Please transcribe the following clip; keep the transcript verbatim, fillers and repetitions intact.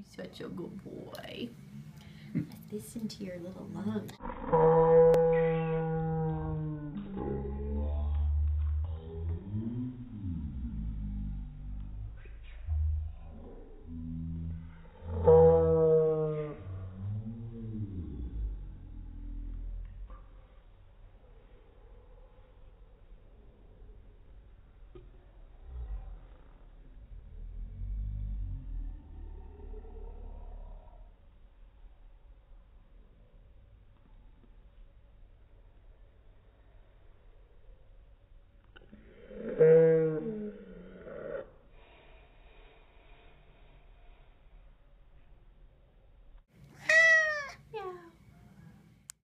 You're such a good boy. Listen to your little lungs.